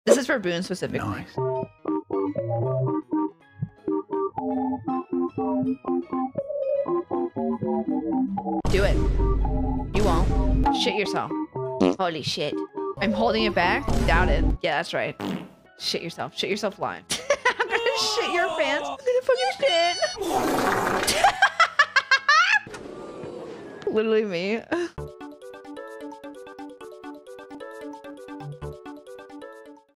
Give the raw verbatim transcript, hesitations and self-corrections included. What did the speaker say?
This is for Boone specifically. Nice. Do it. You won't. Shit yourself. Holy shit. I'm holding it back? Doubt it. Yeah, that's right. Shit yourself. Shit yourself live. I'm gonna shit your pants. I'm gonna fucking shit. Literally me.